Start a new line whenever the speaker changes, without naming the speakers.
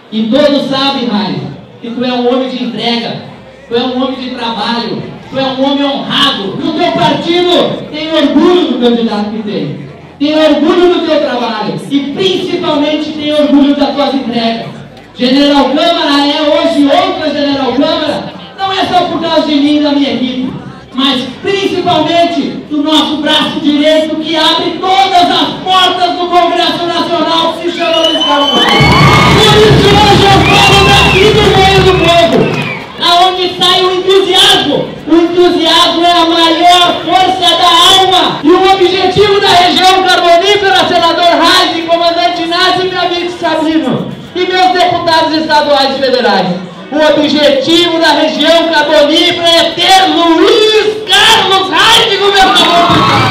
E todos sabem, Raiz, que tu é um homem de entrega, tu é um homem de trabalho, tu é um homem honrado. No teu partido tem orgulho do candidato que tem orgulho do teu trabalho e principalmente tem orgulho das tuas entregas. General Câmara é hoje outra General Câmara, não é só por causa de mim e da minha equipe, mas principalmente do nosso braço direito que abre todas as portas do Congresso Nacional, que se chama Luiz Carlos. Por isso hoje eu falo daqui do meio do povo, aonde sai o entusiasmo. O entusiasmo é a maior força da alma. E o objetivo da região carbonífera, senador Raiz e comandante Inácio e meu amigo Sabrino, e meus deputados estaduais e federais, o objetivo da região carbonífera é ter Luiz Carlos Raiz de governador.